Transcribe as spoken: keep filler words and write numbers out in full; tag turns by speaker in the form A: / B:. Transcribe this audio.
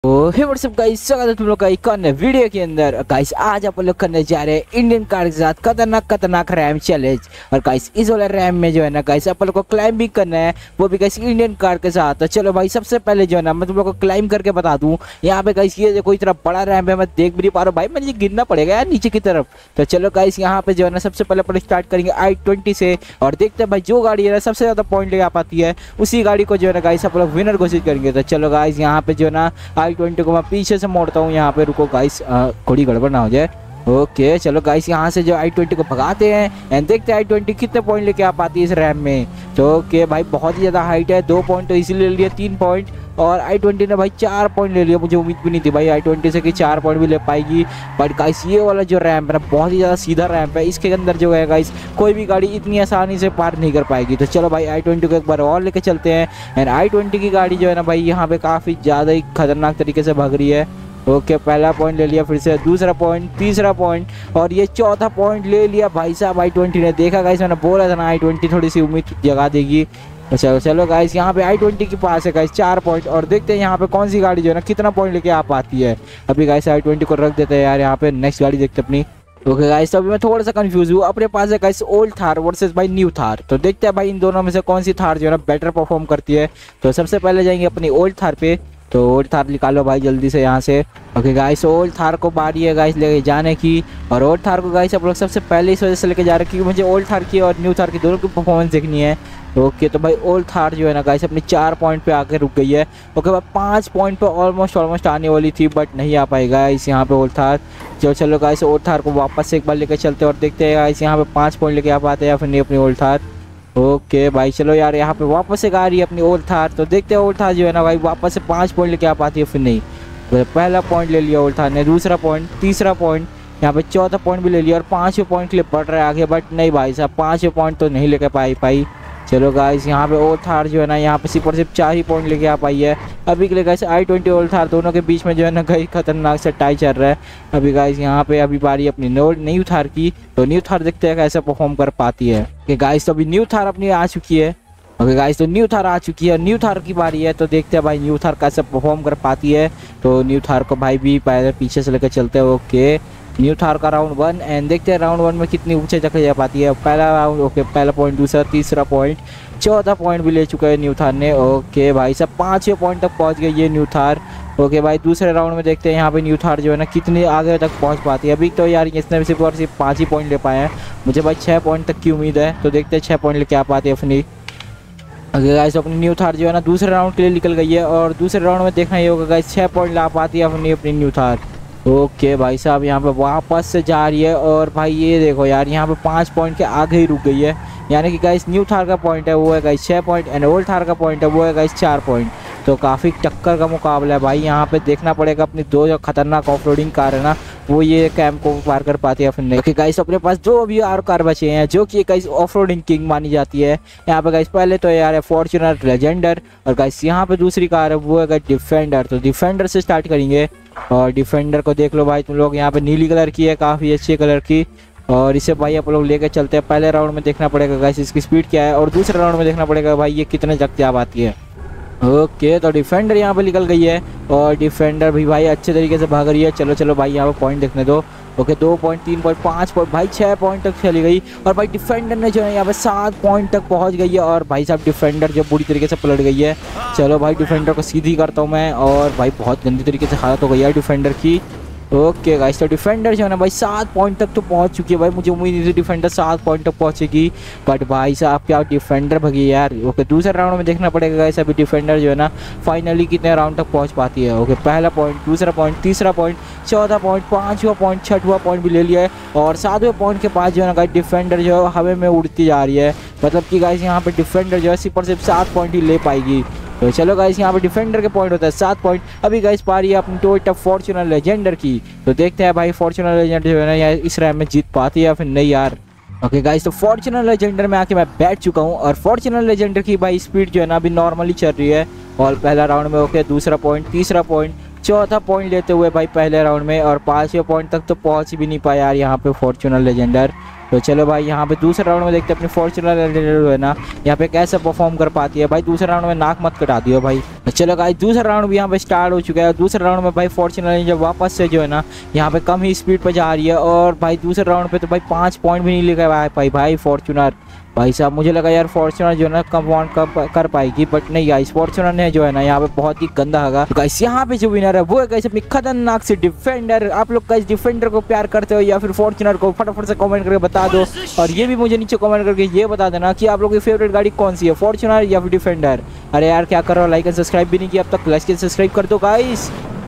A: हे WhatsApp guys, स्वागत है तुम लोग का एक और नए वीडियो के अंदर। गाइस आज अपन लोग करने जा रहे हैं इंडियन कार के साथ खतरनाक खतरनाक रैम चैलेंज। और गाइस इस वाले रैम में जो है ना गाइस अपन लोग को क्लाइम भी करना है, वो भी गाइस इंडियन कार के साथ। तो चलो भाई सबसे पहले जो है ना मैं तुम लोग को क्लाइम करके बता दूं। यहाँ पे गाइस ये देखो इतना बड़ा रैम है, मैं देख भी नहीं पा रहा हूँ भाई, मुझे गिरना पड़ेगा यार नीचे की तरफ। तो चलो गाइस यहाँ पे जो है ना सबसे पहले अपन स्टार्ट करेंगे आई ट्वेंटी से, और देखते हैं भाई जो गाड़ी है ना सबसे ज्यादा पॉइंट ले आ पाती है उसी गाड़ी को जो है ना गाइस अपन लोग विनर घोषित करेंगे। तो चलो गाइस यहाँ पे जो है ना आई ट्वेंटी को मैं पीछे से मोड़ता हूँ। यहाँ पे रुको गाइस, थोड़ी गड़बड़ ना हो जाए। ओके चलो गाइस यहाँ से जो आई ट्वेंटी को भगाते हैं एंड देखते हैं आई ट्वेंटी कितने पॉइंट लेके आ पाती है इस रैम में। तो ओके भाई बहुत ही ज़्यादा हाइट है, दो पॉइंट तो इसीलिए ले लिया, तीन पॉइंट। और आई ट्वेंटी ने भाई चार पॉइंट ले लिया, मुझे उम्मीद भी नहीं थी भाई आई ट्वेंटी से कि चार पॉइंट भी ले पाएगी। बट गाइस ये वाला जो रैम्प है ना बहुत ही ज़्यादा सीधा रैम्प है, इसके अंदर जो है गाइस कोई भी गाड़ी इतनी आसानी से पार नहीं कर पाएगी। तो चलो भाई आई ट्वेंटी को एक बार और लेके चलते हैं। एंड आई ट्वेंटी की गाड़ी जो है ना भाई यहाँ पे काफ़ी ज़्यादा ही खतरनाक तरीके से भाग रही है। ओके okay, पहला पॉइंट ले लिया, फिर से दूसरा पॉइंट, तीसरा पॉइंट और ये चौथा पॉइंट ले लिया भाई साहब आई ट्वेंटी ने। देखा गाइस मैंने बोला था ना आई ट्वेंटी थोड़ी सी उम्मीद जगा देगी। तो चलो चलो गाइस यहाँ पे आई ट्वेंटी के पास है गाइस चार पॉइंट, और देखते हैं यहाँ पे कौन सी गाड़ी जो है ना कितना पॉइंट लेके आ पाती है। अभी गाइस आई ट्वेंटी को रख देते हैं यार, यहाँ पे नेक्स्ट गाड़ी देखते अपनी। ओके गाइस तो अभी मैं थोड़ा सा कंफ्यूज हूँ, अपने पास है गाइस ओल्ड थार वर्सेस भाई न्यू थार। तो देखते हैं भाई इन दोनों में से कौन सी थार जो है ना बेटर परफॉर्म करती है। तो सबसे पहले जाएंगे अपनी ओल्ड थार पे। तो ओल्ड थार निकालो भाई जल्दी से यहाँ से। ओके गाइस ओल्ड थार को बारी है गाइस लेके जाने की, और ओल्ड थार को गाइस आप लोग सबसे पहले इस वजह से लेके जा रहे हैं क्योंकि मुझे ओल्ड थार की और न्यू थार की दोनों की परफॉर्मेंस देखनी है। ओके तो भाई ओल्ड थार जो है ना गाइस अपनी चार पॉइंट पे आके रुक गई है। ओके भाई पाँच पॉइंट पे ऑलमोस्ट ऑलमोस्ट आने वाली थी बट नहीं आ पाई गाइस यहाँ पे ओल्ड थार। जो चलो गाइस ओल्ड थार को वापस से एक बार लेकर चलते हैं और देखते हैं गाइस यहाँ पे पाँच पॉइंट लेके आ पाते हैं या फिर नहीं अपनी ओल्ड थार। ओके भाई चलो यार यहाँ पे वापस एक आ रही है अपनी ओल्ड थार। तो देखते हैं ओल्ड थार जो है ना भाई वापस से पाँच पॉइंट लेके आ पाती है फिर नहीं। तो पहला पॉइंट ले लिया ओल्ड थार ने, दूसरा पॉइंट, तीसरा पॉइंट, यहाँ पे चौथा पॉइंट भी ले लिया और पाँचवें पॉइंट के लिए बढ़ रहा है आगे। बट नहीं भाई साहब पाँचवें पॉइंट तो नहीं लेके पाई पाई चलो गाइस यहाँ पे ओल्ड थार जो है ना यहाँ पे सिर्फ और सिर्फ चार ही पॉइंट लेके आ पाई है अभी के लिए guys. I twenty old Thar दोनों के बीच में जो है ना गाइस खतरनाक से टाई चल रहा है अभी गाइस। यहाँ पे अभी बारी अपनी न्यू थार की। तो न्यू थार देखते हैं कैसे परफॉर्म कर पाती है। कि गाइस तो अभी न्यू थार अपनी आ चुकी है। ओके गाइस तो न्यू थार आ चुकी है, न्यू थार की बारी है। तो देखते हैं भाई न्यू थार कैसे परफॉर्म कर पाती है। तो न्यू थार को भाई भी पहले पीछे से लेकर चलते हैं। ओके न्यू थार का राउंड वन एंड देखते हैं राउंड वन में कितनी ऊंचे तक ले जा पाती है। पहला राउंड ओके पहला पॉइंट, दूसरा, तीसरा पॉइंट, चौथा पॉइंट भी ले चुका है न्यू थार ने। ओके भाई सब पाँचवें पॉइंट तक पहुंच गई ये न्यू थार। ओके भाई दूसरे राउंड में देखते हैं यहाँ पे न्यू थार जो है ना कितनी आगे तक पहुंच पाती है। अभी तो यार इसने सिर्फ और सिर्फ पाँच ही पॉइंट ले पाए हैं, मुझे भाई छः पॉइंट तक की उम्मीद है। तो देखते हैं छः पॉइंट लेके आ पाती है अपनी। अगर गाइस अपनी न्यू थार जो है ना दूसरे राउंड के लिए निकल गई है, और दूसरे राउंड में देखना ही होगा गाइस छः पॉइंट ला पाती है अपनी अपनी न्यू थार। ओके भाई साहब यहाँ पे वापस से जा रही है, और भाई ये देखो यार यहाँ पे पाँच पॉइंट के आगे ही रुक गई है। यानी कि गाइस न्यू थार का पॉइंट है वो है गाइस छः पॉइंट एंड ओल्ड थार का पॉइंट है वो है गाइस चार पॉइंट। तो काफ़ी टक्कर का मुकाबला है भाई। यहाँ पे देखना पड़ेगा अपनी दो जो खतरनाक ऑफ रोडिंग कार है ना वो ये कैंप को पार कर पाती है फिर नहीं। ओके गाइस अपने पास दो अभी और कार बचे हैं जो कि गाइस ऑफ रोडिंग किंग मानी जाती है। यहाँ पे गाइस पहले तो यार है फॉर्च्यूनर लेजेंडर, और गाइस यहाँ पे दूसरी कार है वो है गाइस डिफेंडर। तो डिफेंडर से स्टार्ट करेंगे, और डिफेंडर को देख लो भाई तुम लोग, यहाँ पे नीली कलर की है, काफ़ी अच्छे कलर की। और इसे भाई आप लोग लेकर चलते हैं। पहले राउंड में देखना पड़ेगा गाइस इसकी स्पीड क्या है, और दूसरे राउंड में देखना पड़ेगा भाई ये कितने जगते आ पाती है। ओके तो डिफेंडर यहाँ पे निकल गई है, और डिफेंडर भी भाई अच्छे तरीके से भाग रही है। चलो चलो भाई यहाँ पे पॉइंट देखने दो। ओके दो पॉइंट, तीन पॉइंट, पाँच पॉइंट, भाई छः पॉइंट तक चली गई। और भाई डिफेंडर ने जो है यहाँ पे सात पॉइंट तक पहुँच गई है, और भाई साहब डिफेंडर जो बुरी तरीके से पलट गई है। चलो भाई डिफेंडर को सीधी करता हूँ मैं, और भाई बहुत गंदी तरीके से हालत हो गई है डिफेंडर की। ओके गाइस तो डिफेंडर जो है ना भाई सात पॉइंट तक तो पहुंच चुकी है भाई, मुझे उम्मीद नहीं थी डिफेंडर सात पॉइंट तक पहुंचेगी। बट भाई साहब क्या डिफेंडर भगी यार। ओके दूसरे राउंड में देखना पड़ेगा गाइस अभी डिफेंडर जो है ना फाइनली कितने राउंड तक पहुंच पाती है। ओके पहला पॉइंट, दूसरा पॉइंट, तीसरा पॉइंट, चौथा पॉइंट, पाँचवा पॉइंट, छठवां पॉइंट भी ले लिया है, और सातवें पॉइंट के पास जो है ना गाइस डिफेंडर जो है हवा में उड़ती जा रही है। मतलब कि गाइस यहाँ पे डिफेंडर जो है सिर्फ और सिर्फ सात पॉइंट ही ले पाएगी। तो चलो गाइस यहाँ पे डिफेंडर के पॉइंट होता है सात पॉइंट। अभी गाइस पारी है अपनी टोयोटा फॉर्च्यूनर लेजेंडर की। तो देखते हैं भाई फॉर्च्यूनर लेजेंडर जो है ना यार इस रैम में जीत पाती है या फिर नहीं यार। ओके गाइस तो फॉर्च्यूनर लेजेंडर में आके मैं बैठ चुका हूँ, और फॉर्च्यूनर लेजेंडर की भाई स्पीड जो है ना अभी नॉर्मली चल रही है। और पहला राउंड में ओके दूसरा पॉइंट, तीसरा पॉइंट, चौथा पॉइंट लेते हुए भाई पहले राउंड में, और पाँचवें पॉइंट तक तो पहुँच भी नहीं पाया यार यहाँ पे फॉर्च्यूनर लेजेंडर। तो चलो भाई यहाँ पे दूसरे राउंड में देखते हैं अपनी फॉर्च्यूनर जो है ना यहाँ पे कैसे परफॉर्म कर पाती है। भाई दूसरे राउंड में नाक मत कटा दियो भाई। तो चलो गाइस दूसरा राउंड भी यहाँ पे स्टार्ट हो चुका है। दूसरे राउंड में भाई फॉर्च्यूनर जब वापस से जो है ना यहाँ पे कम ही स्पीड पे जा रही है और भाई दूसरे राउंड पे तो भाई पाँच पॉइंट भी नहीं लेकर आया भाई भाई फॉर्च्यूनर। भाई साहब मुझे लगा यार फॉर्च्यूनर जो है ना कम पॉइंट कर, कर पाएगी, बट नहीं गाइस फॉर्च्यूनर ने जो है ना यहाँ पे बहुत ही गंदा होगा। तो गाइस यहाँ पे जो विनर है वो है गाइस अपनी खतरनाक से डिफेंडर। आप लोग गाइस डिफेंडर को प्यार करते हो या फिर फॉर्च्यूनर को, फटाफट से कमेंट करके बता दो। और ये भी मुझे नीचे कमेंट करके ये बता देना कि आप लोगों की फेवरेट गाड़ी कौन सी है, फॉर्च्यूनर या फिर डिफेंडर। अरे यार क्या कर रहा हो, लाइक एंड सब्सक्राइब भी नहीं किया अब तक, लाइक एंड सब्सक्राइब कर दो गाइस।